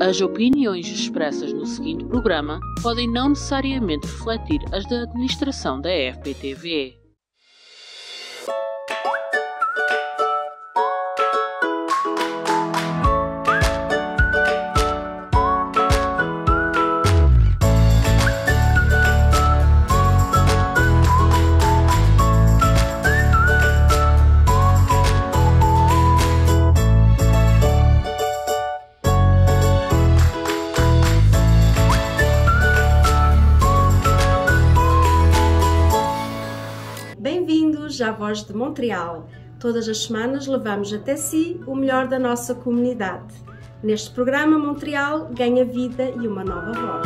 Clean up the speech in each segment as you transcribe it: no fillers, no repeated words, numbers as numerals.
As opiniões expressas no seguinte programa podem não necessariamente refletir as da administração da FPTV. Bem-vindos à Voz de Montreal. Todas as semanas levamos até si o melhor da nossa comunidade. Neste programa, Montreal ganha vida e uma nova voz.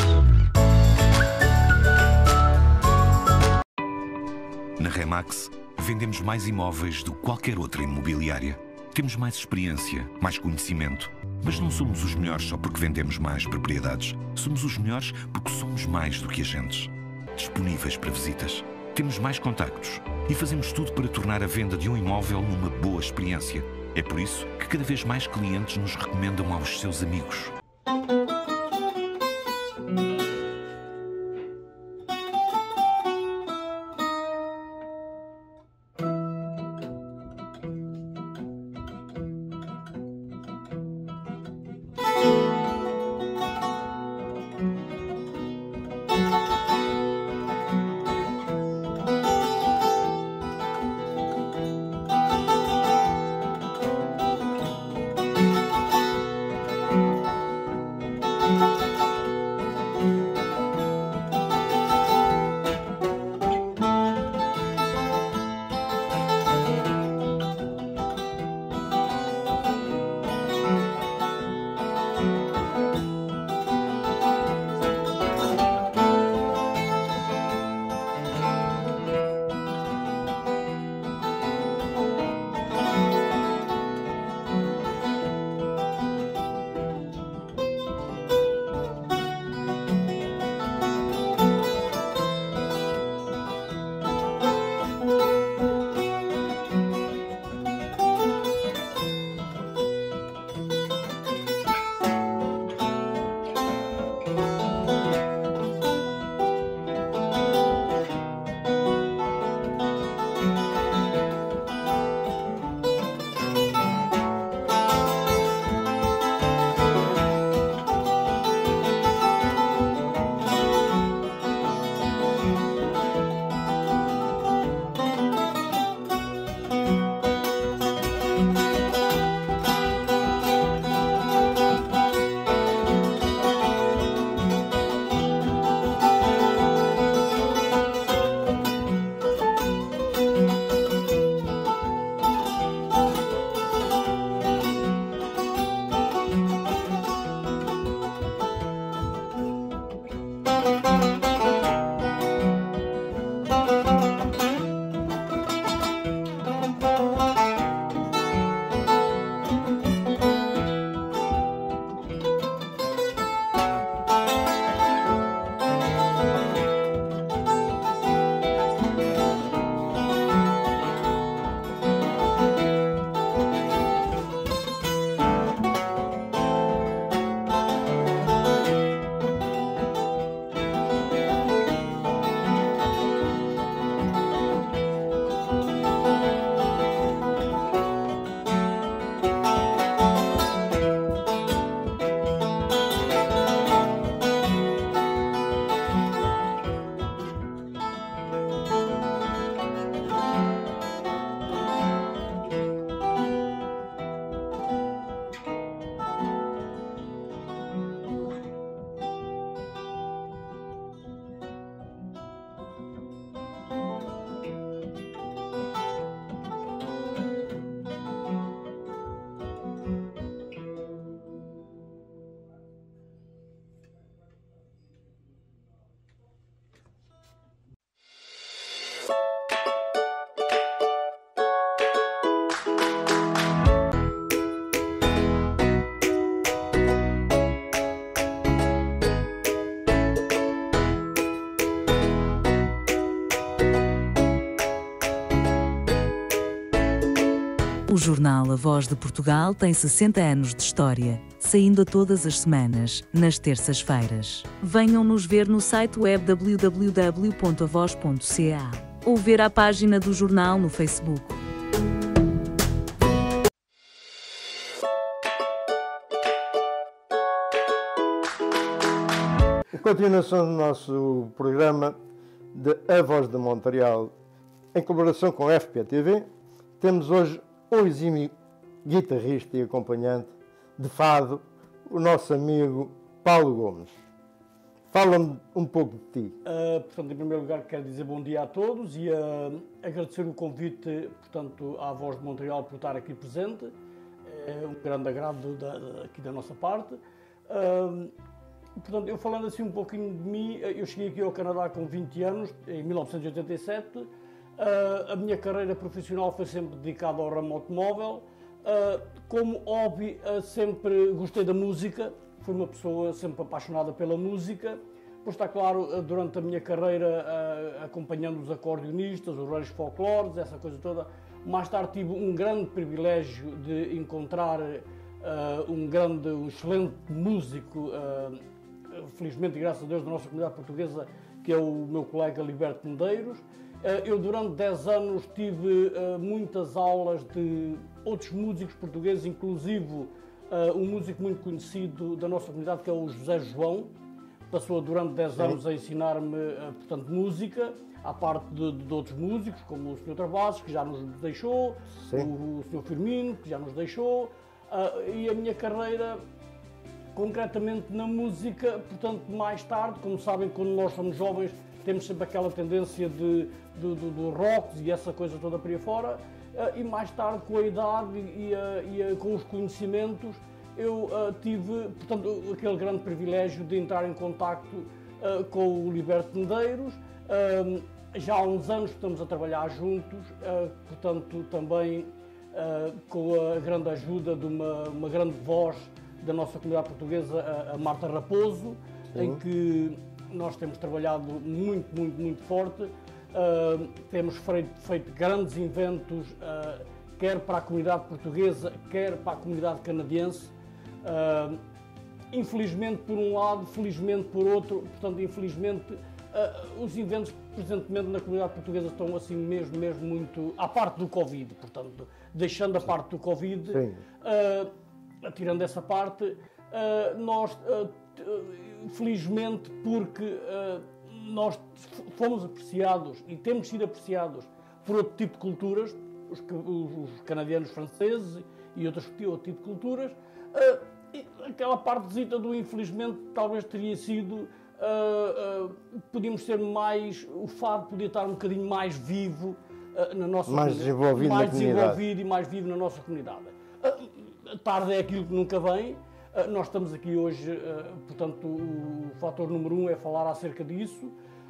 Na Remax, vendemos mais imóveis do que qualquer outra imobiliária. Temos mais experiência, mais conhecimento. Mas não somos os melhores só porque vendemos mais propriedades. Somos os melhores porque somos mais do que agentes. Disponíveis para visitas. Temos mais contactos e fazemos tudo para tornar a venda de um imóvel uma boa experiência. É por isso que cada vez mais clientes nos recomendam aos seus amigos. jornal A Voz de Portugal tem 60 anos de história, saindo a todas as semanas, nas terças-feiras. Venham nos ver no site web www.avoz.ca ou ver a página do jornal no Facebook. Em continuação do nosso programa de A Voz de Montreal, em colaboração com a FPTV, temos hoje um exímio guitarrista e acompanhante de fado, o nosso amigo Paulo Gomes. Fala-me um pouco de ti. Portanto, em primeiro lugar, quero dizer bom dia a todos e agradecer o convite, portanto, à Voz de Montreal por estar aqui presente. É um grande agrado aqui da nossa parte. Portanto, eu falando assim um pouquinho de mim, eu cheguei aqui ao Canadá com 20 anos, em 1987. A minha carreira profissional foi sempre dedicada ao ramo automóvel. Como hobby, sempre gostei da música, fui uma pessoa sempre apaixonada pela música. Pois está claro, durante a minha carreira, acompanhando os acordeonistas, os reinos folclóricos, essa coisa toda, mais tarde tive um grande privilégio de encontrar um excelente músico, felizmente e graças a Deus, da nossa comunidade portuguesa, que é o meu colega Liberto Medeiros. Eu durante 10 anos tive muitas aulas de outros músicos portugueses, inclusive um músico muito conhecido da nossa comunidade, que é o José João. Passou durante 10 anos a ensinar-me, portanto, música, à parte de outros músicos, como o Sr. Travassos, que já nos deixou, o Sr. Firmino, que já nos deixou, e a minha carreira, concretamente na música, portanto, mais tarde, como sabem, quando nós somos jovens, temos sempre aquela tendência do rock e essa coisa toda por aí fora, e mais tarde, com a idade e com os conhecimentos, eu tive, portanto, aquele grande privilégio de entrar em contacto com o Liberto Medeiros. Já há uns anos estamos a trabalhar juntos, portanto, também com a grande ajuda de uma grande voz da nossa comunidade portuguesa, a Marta Raposo, em que nós temos trabalhado muito forte. Temos feito grandes eventos, quer para a comunidade portuguesa, quer para a comunidade canadiense. Infelizmente por um lado, felizmente por outro. Portanto, infelizmente, os eventos presentemente na comunidade portuguesa estão assim mesmo muito à parte do Covid. Portanto, deixando a parte do Covid, tirando essa parte, nós, felizmente, porque nós fomos apreciados e temos sido apreciados por outro tipo de culturas, os canadianos franceses e outro tipo de culturas, aquela partezita do infelizmente talvez teria sido, podíamos ser mais, o fado podia estar um bocadinho mais vivo na nossa comunidade, mais desenvolvido e mais vivo na nossa comunidade. Tarde é aquilo que nunca vem. Nós estamos aqui hoje, portanto, o fator número 1 é falar acerca disso.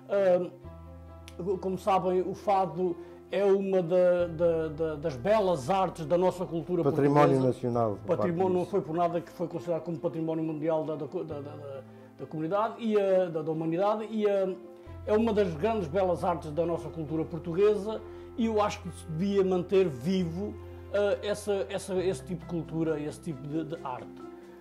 Como sabem, o fado é uma das belas artes da nossa cultura portuguesa. Património nacional. Património, não foi por nada que foi considerado como património mundial da comunidade e da humanidade, e é uma das grandes belas artes da nossa cultura portuguesa, e eu acho que se devia manter vivo esse tipo de cultura, esse tipo de arte.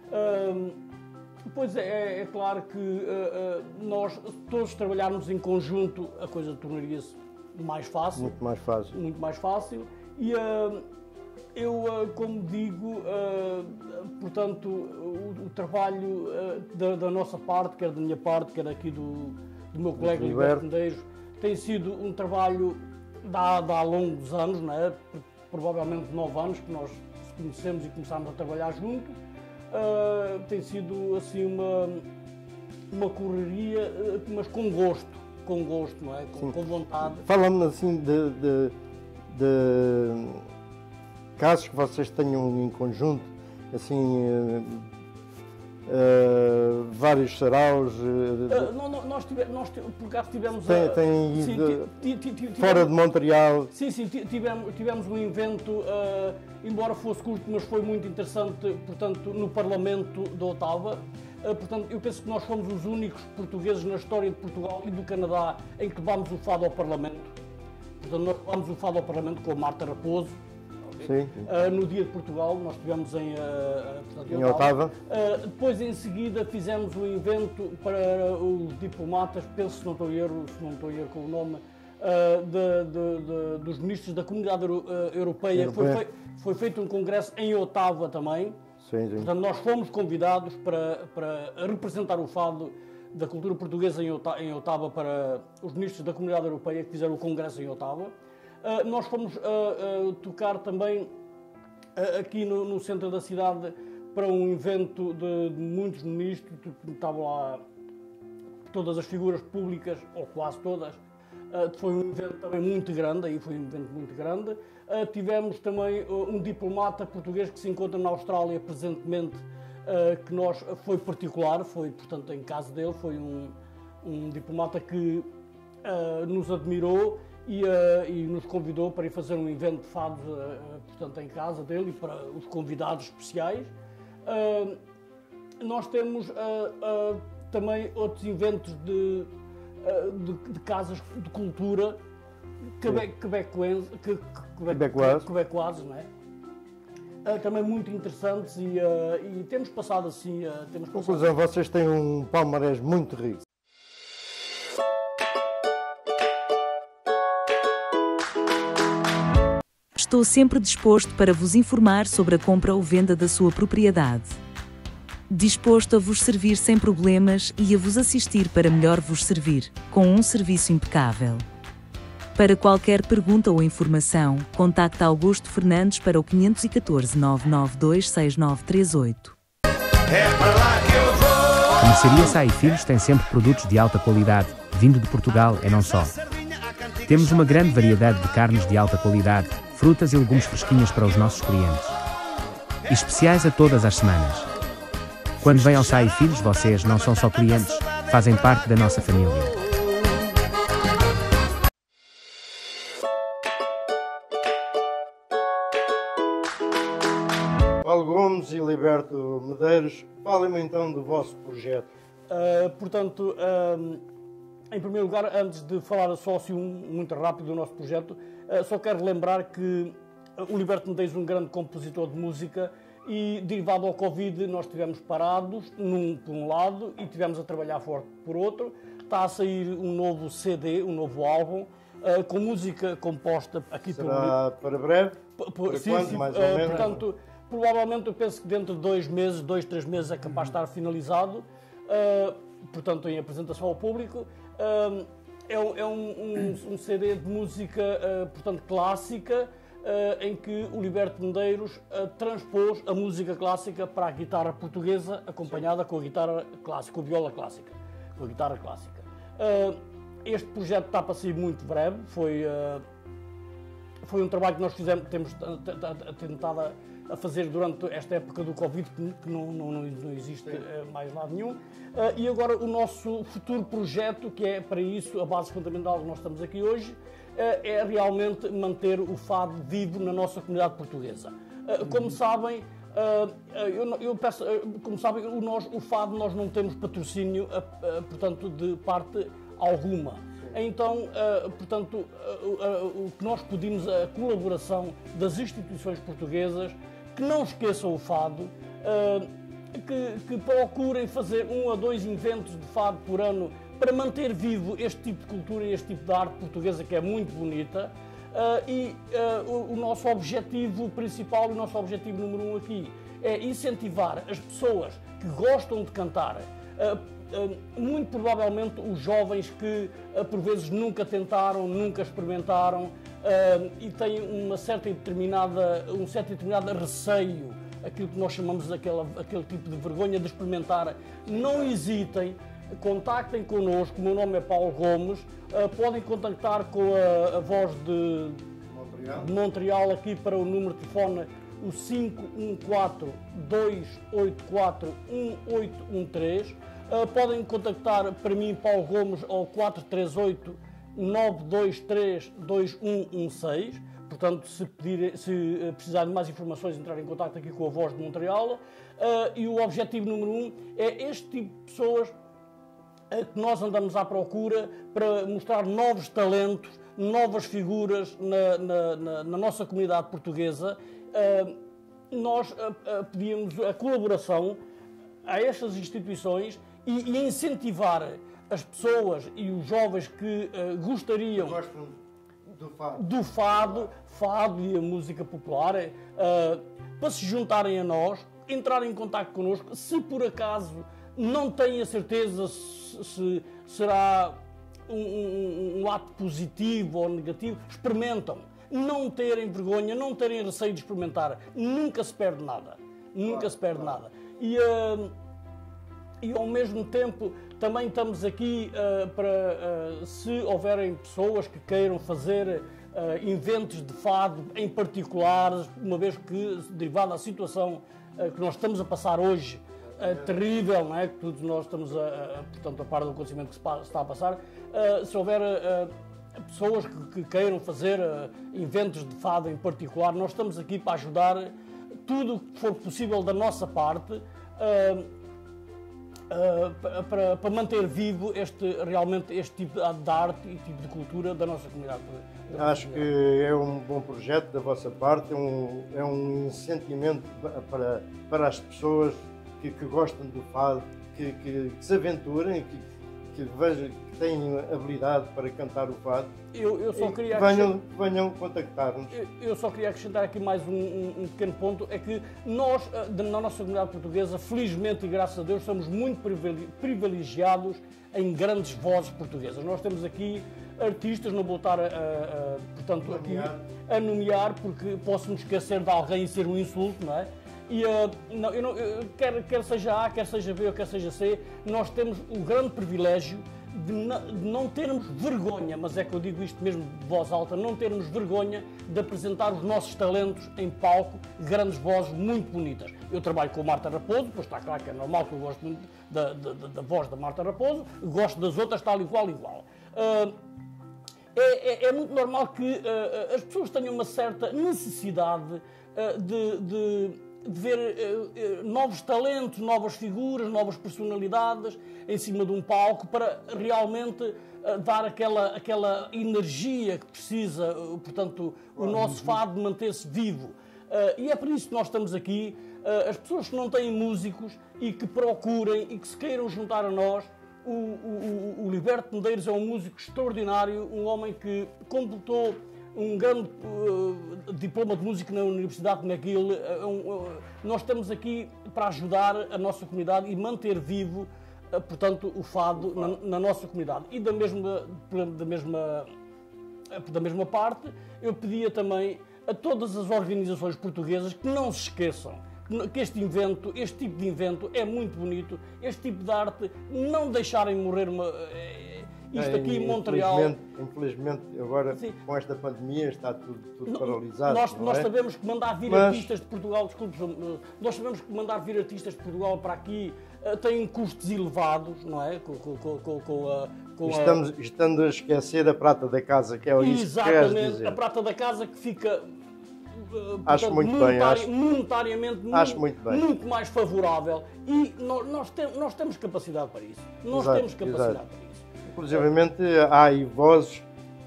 Pois é claro que nós todos trabalharmos em conjunto, a coisa tornaria-se mais fácil. Muito mais fácil. Muito mais fácil. E eu, como digo, portanto, o trabalho da nossa parte, quer da minha parte, quer aqui do meu colega Liberto Medeiros, tem sido um trabalho há longos anos, não é? Provavelmente 9 anos que nós nos conhecemos e começámos a trabalhar juntos. Tem sido assim uma correria, mas com gosto, não é? Com vontade. Fala-me assim de casos que vocês tenham em conjunto, assim, vários saraus. Nós por acaso tivemos. Tem ido fora de Montreal. Sim, tivemos um evento, embora fosse curto, mas foi muito interessante, portanto, no Parlamento de Ottawa. Portanto, eu penso que nós fomos os únicos portugueses na história de Portugal e do Canadá em que levámos o fado ao Parlamento. Portanto, nós levámos o fado ao Parlamento com a Marta Raposo. Sim. No Dia de Portugal, nós estivemos em Otava. Depois, em seguida, fizemos um evento para os diplomatas, penso, se não estou a erro com o nome, dos ministros da Comunidade Europeia. Foi feito um congresso em Otava também. Sim. Portanto, nós fomos convidados para representar o fado da cultura portuguesa em Otava para os ministros da Comunidade Europeia que fizeram o congresso em Otava. Nós fomos tocar também aqui no centro da cidade para um evento de muitos ministros, estavam lá todas as figuras públicas, ou quase todas. Foi um evento também muito grande, Tivemos também um diplomata português que se encontra na Austrália presentemente, que foi particular, foi portanto em casa dele, foi um diplomata que nos admirou e nos convidou para ir fazer um evento de fado, portanto em casa dele e para os convidados especiais. Nós temos também outros eventos de casas de cultura quebecoises, não é? Também muito interessantes e temos passado assim... Conclusão, vocês têm um palmarés muito rico. Estou sempre disposto para vos informar sobre a compra ou venda da sua propriedade. Disposto a vos servir sem problemas e a vos assistir para melhor vos servir, com um serviço impecável. Para qualquer pergunta ou informação, contacte Augusto Fernandes para o 514 992 6938. A mercearia Sá e Filhos tem sempre produtos de alta qualidade, vindo de Portugal e não só. Temos uma grande variedade de carnes de alta qualidade, frutas e legumes fresquinhos para os nossos clientes. E especiais a todas as semanas. Quando vêm ao Sá e Filhos, vocês não são só clientes, fazem parte da nossa família. Paulo Gomes e Liberto Medeiros, falem-me então do vosso projeto. Portanto, em primeiro lugar, antes de falar a sócio muito rápido do nosso projeto, só quero lembrar que o Liberto Medeiros é um grande compositor de música e, derivado ao Covid, nós estivemos parados por um lado e estivemos a trabalhar forte por outro. Está a sair um novo CD, um novo álbum, com música composta aqui Será para breve? Sim, mais ou menos? Portanto, provavelmente eu penso que dentro de 2 meses, 3 meses é capaz de estar finalizado, portanto em apresentação ao público. É um CD de música, portanto, clássica, em que o Liberto Medeiros transpôs a música clássica para a guitarra portuguesa, acompanhada com a guitarra clássica, com a viola clássica, com a guitarra clássica. Este projeto está para sair muito breve, foi um trabalho que nós temos tentado a fazer durante esta época do Covid, que não existe mais lado nenhum. E agora o nosso futuro projeto, que é para isso a base fundamental que nós estamos aqui hoje, é realmente manter o fado vivo na nossa comunidade portuguesa. Como sabem, o fado nós não temos patrocínio, portanto, de parte alguma. Então, portanto, o que nós pedimos é a colaboração das instituições portuguesas, que não esqueçam o fado, que procurem fazer 1 a 2 eventos de fado por ano para manter vivo este tipo de cultura e este tipo de arte portuguesa que é muito bonita. O nosso objetivo principal, o nosso objetivo número 1 aqui é incentivar as pessoas que gostam de cantar, muito provavelmente os jovens que por vezes nunca tentaram, nunca experimentaram e têm um certo determinado receio, aquilo que nós chamamos aquele tipo de vergonha de experimentar. Não hesitem, contactem connosco, o meu nome é Paulo Gomes, podem contactar com a voz de Montreal aqui para o número de telefone, o 514-284-1813. Podem contactar para mim, Paulo Gomes, ao 438-923-2116. Portanto, se precisarem de mais informações, entrar em contacto aqui com a voz de Montreal. E o objetivo número 1 é este tipo de pessoas que nós andamos à procura para mostrar novos talentos, novas figuras na nossa comunidade portuguesa nós pedíamos a colaboração a estas instituições e incentivar as pessoas e os jovens que gostariam do fado e a música popular, para se juntarem a nós, entrarem em contato connosco. Se por acaso não têm a certeza se será um ato positivo ou negativo, experimentam. Não terem vergonha, não terem receio de experimentar. Nunca se perde nada. Nunca se perde nada. E ao mesmo tempo também estamos aqui para, se houverem pessoas que queiram fazer eventos de fado em particular, uma vez que, derivado da situação que nós estamos a passar hoje, terrível, não é? Que todos nós estamos portanto, a par do acontecimento que se está a passar, se houver pessoas que queiram fazer eventos de fado em particular, nós estamos aqui para ajudar tudo o que for possível da nossa parte, para manter vivo realmente este tipo de arte e tipo de cultura da nossa comunidade. Acho que é um bom projeto da vossa parte, é um incentivamento para as pessoas que gostam do fado, que se aventurem, que vejam que têm habilidade para cantar o fado. Eu só queria venham contactar-nos. Eu só queria acrescentar aqui mais um pequeno ponto, é que nós, na nossa comunidade portuguesa, felizmente e graças a Deus, somos muito privilegiados em grandes vozes portuguesas. Nós temos aqui artistas, não vou estar portanto, aqui a nomear, porque posso me esquecer de alguém e ser um insulto, não é? E quer seja A, quer seja B ou quer seja C, nós temos o grande privilégio de não termos vergonha, mas é que eu digo isto mesmo de voz alta, não termos vergonha de apresentar os nossos talentos em palco, grandes vozes muito bonitas. Eu trabalho com a Marta Raposo, pois está claro que é normal que eu gosto muito da voz da Marta Raposo, gosto das outras tal e igual. É muito normal que as pessoas tenham uma certa necessidade de ver novos talentos, novas figuras, novas personalidades em cima de um palco para realmente dar aquela energia que precisa, portanto, o nosso fado manter-se vivo. E é por isso que nós estamos aqui. As pessoas que não têm músicos e que procurem e que se queiram juntar a nós, o Liberto Medeiros é um músico extraordinário, um homem que completou um grande diploma de música na Universidade de McGill. Nós estamos aqui para ajudar a nossa comunidade e manter vivo, portanto, o fado na nossa comunidade. E da mesma parte, eu pedia também a todas as organizações portuguesas que não se esqueçam que este tipo de evento é muito bonito, este tipo de arte, não deixarem morrer isto aqui em Montreal. Infelizmente agora, sim, com esta pandemia está tudo paralisado. Nós sabemos que mandar vir artistas de Portugal, nós sabemos que mandar vir artistas de Portugal para aqui tem custos elevados, não é? Estando a esquecer a prata da casa, que é isso que queres dizer. Exatamente, a prata da casa que fica acho muito monetariamente muito mais favorável, e nós temos capacidade para isso. Temos capacidade para isso. Inclusivamente há aí vozes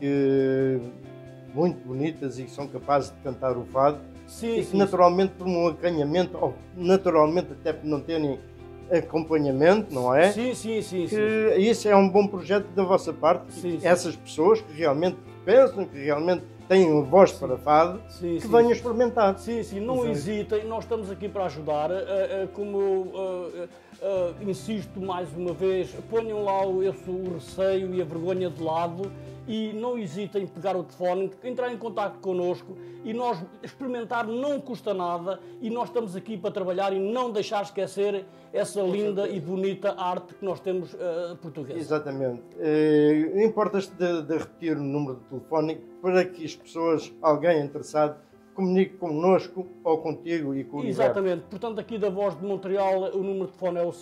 muito bonitas e que são capazes de cantar o fado, sim, naturalmente por um acanhamento, ou naturalmente até por não terem acompanhamento, não é? Sim. Isso é um bom projeto da vossa parte, sim. Essas pessoas que realmente pensam, que realmente têm voz para fado, que venham experimentar. Sim, não hesitem, nós estamos aqui para ajudar, como insisto mais uma vez, ponham lá o receio e a vergonha de lado e não hesitem em pegar o telefone, entrar em contato connosco e nós experimentar não custa nada e nós estamos aqui para trabalhar e não deixar esquecer essa linda e bonita arte que nós temos portuguesa. Exatamente. Importas de repetir o número de telefone para que as pessoas, alguém interessado, comunique connosco ou contigo e com o Exatamente. Portanto, aqui da Voz de Montreal, o número de telefone é o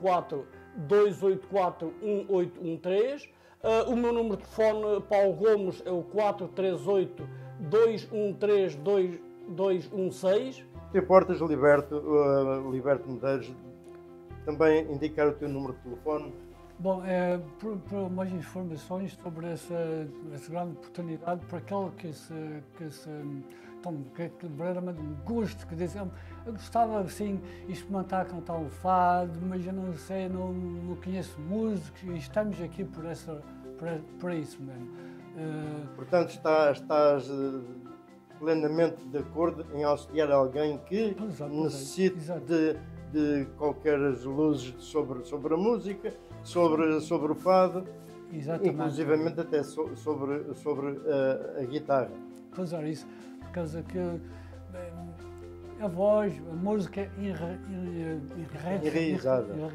514-284-1813. O meu número de telefone, Paulo Gomes, é o 438-213-2216. Te importas, Liberto Medeiros, também indicar o teu número de telefone? Bom, para mais informações sobre essa grande oportunidade, para aquele que se verdadeiramente um gosto, que diz, eu gostava assim de experimentar cantar o fado, mas eu não sei, não conheço músicos e estamos aqui por isso mesmo. Portanto, estás plenamente de acordo em auxiliar alguém que necessite de qualquer luzes sobre a música, sobre o fado, inclusivamente até sobre a guitarra. Pois é, isso, por causa que a voz, a música enriquece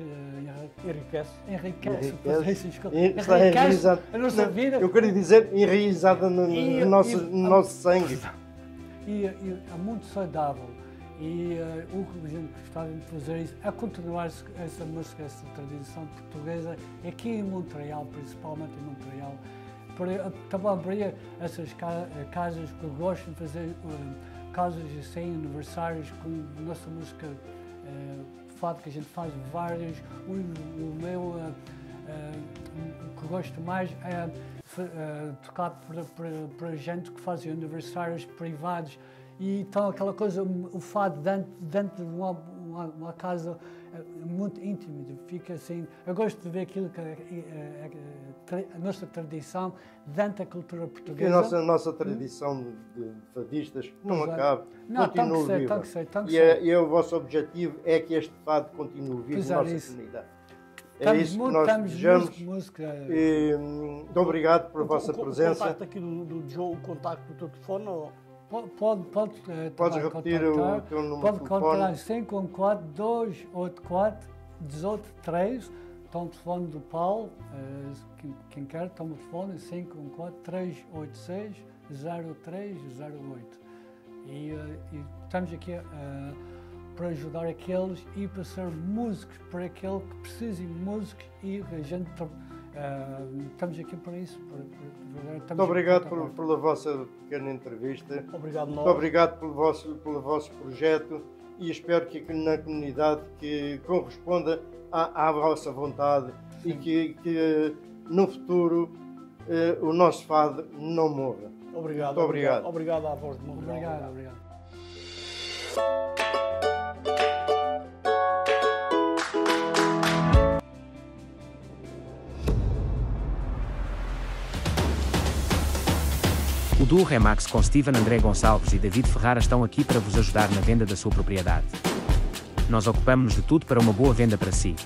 a nossa vida. Eu queria dizer enraizada no nosso sangue. E é muito saudável. E o que a gente gostava de fazer é continuar essa música, essa tradição portuguesa, aqui em Montreal, principalmente em Montreal. Também abrir essas casas que gostam de fazer casas assim, aniversários com nossa música fado, que a gente faz vários. O meu que gosto mais é tocar para gente que faz aniversários privados. E então aquela coisa, o fado dentro de uma casa muito íntima, fica assim. Eu gosto de ver aquilo que a nossa tradição dentro da cultura portuguesa. A nossa tradição de fadistas não acaba, continua viva. E o vosso objetivo é que este fado continue vivo na nossa comunidade. É isso que nós desejamos. Muito obrigado pela vossa presença. O contacto aqui do Joe, o contacto do teu telefone? Podes repetir o teu número de telefone? Pode contar 514-284-1813. Está o telefone do Paulo, quem quer, toma o telefone, 514-386-0308. E estamos aqui para ajudar aqueles e para ser músicos, para aquele que precisa de músicos, e a gente estamos aqui para isso. Muito obrigado pela vossa pequena entrevista. Obrigado, muito obrigado pelo vosso projeto, e espero que na comunidade que corresponda à vossa vontade. Sim. E que no futuro o nosso fado não morra. Obrigado. Muito obrigado. Obrigado à Voz de Montreal. Obrigado. O duo Remax com Steven André Gonçalves e David Ferrara estão aqui para vos ajudar na venda da sua propriedade. Nós ocupamos-nos de tudo para uma boa venda para si.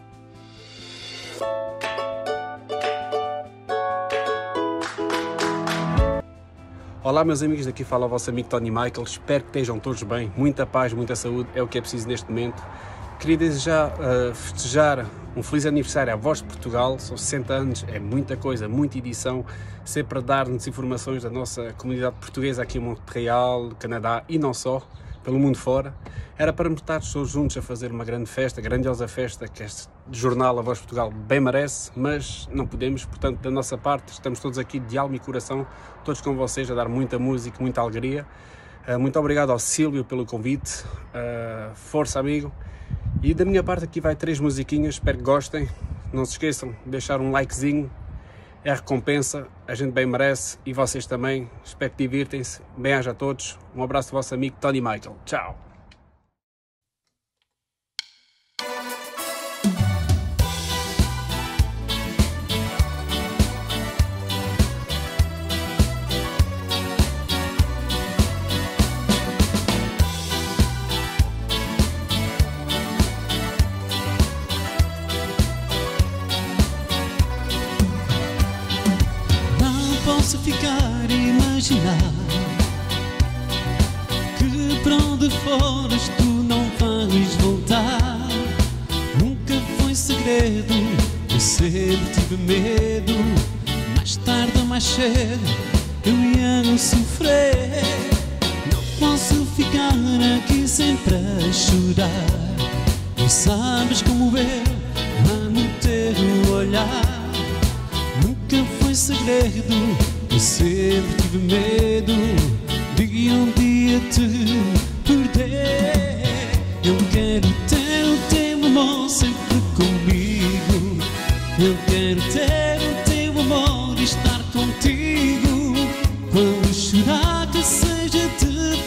Olá meus amigos, daqui fala o vosso amigo Tony Michael. Espero que estejam todos bem, muita paz, muita saúde, é o que é preciso neste momento. Queria desejar festejar um feliz aniversário à Voz de Portugal. São 60 anos, é muita coisa, muita edição, sempre a dar-nos informações da nossa comunidade portuguesa aqui em Montreal, Canadá e não só, pelo mundo fora. Era para estarmos todos juntos a fazer uma grande festa, grandiosa festa, que este jornal A Voz de Portugal bem merece, mas não podemos, portanto, da nossa parte, estamos todos aqui de alma e coração, todos com vocês, a dar muita música, muita alegria. Muito obrigado ao Silvio pelo convite, força amigo. E da minha parte aqui vai 3 musiquinhas, espero que gostem. Não se esqueçam de deixar um likezinho, é a recompensa, a gente bem merece e vocês também. Espero que divirtem-se. Bem-aja a todos. Um abraço do vosso amigo Tony Michael. Tchau! Posso ficar a imaginar que para onde fores tu não vais voltar. Nunca foi segredo, eu sempre tive medo. Mais tarde ou mais cedo eu ia sofrer. Não posso ficar aqui sempre a chorar. Tu sabes como eu amo teu olhar. Nunca foi segredo, eu sempre tive medo de um dia te perder. Eu quero ter o teu amor sempre comigo. Eu quero ter o teu amor e estar contigo. Quando chorar que seja de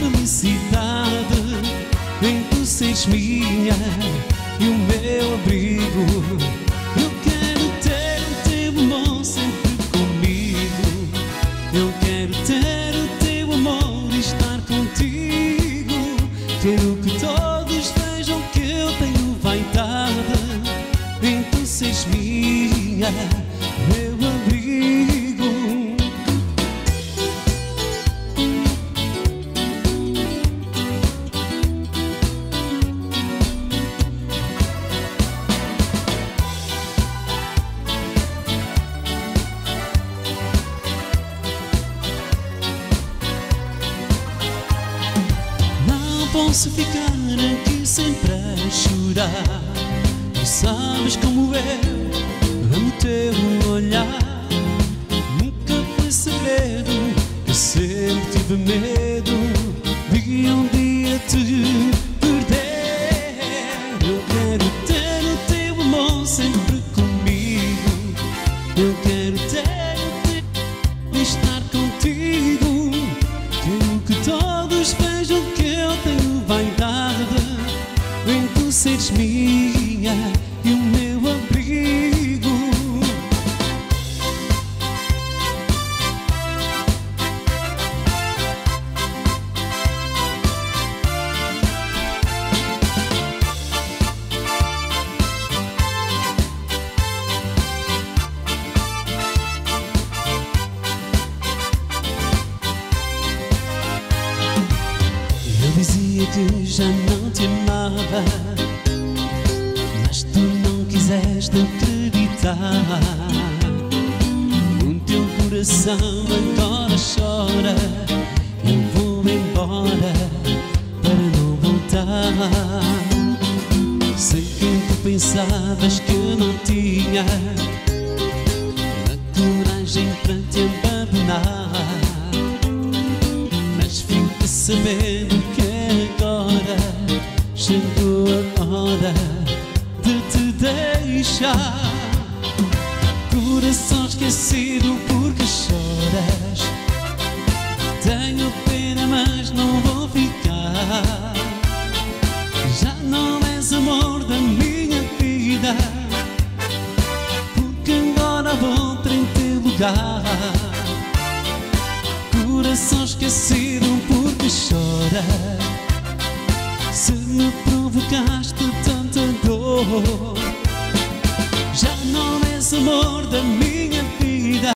vem tu seres minha e o meu abrigo. Eu quero ter o teu amor sempre comigo. Eu quero ter o teu amor e estar contigo. Quero que todos vejam que eu tenho vaidade em tu seres minha, meu abrigo. Não posso ficar aqui sempre a chorar. Tu sabes como eu amo teu olhar. Nunca foi segredo, eu sempre tive medo de um dia te perder. Eu quero ter o teu amor sempre comigo. Eu quero ter o teu e estar contigo. Quero que todos vejam que eu tenho vaidade em tu seres minha e o meu abrigo. Eu dizia que já não te amava, mas tu não quiseste acreditar. O teu coração agora chora. Eu vou embora para não voltar. Sei que tu pensavas que eu não tinha a coragem para te abandonar, mas fica sabendo que agora chegou a hora de te deixar. Coração esquecido, porque choras? Tenho pena, mas não vou ficar. Já não és amor da minha vida, porque agora vou em teu lugar. Coração esquecido, porque chora? Se me provocaste tanta dor, já não és amor da minha vida.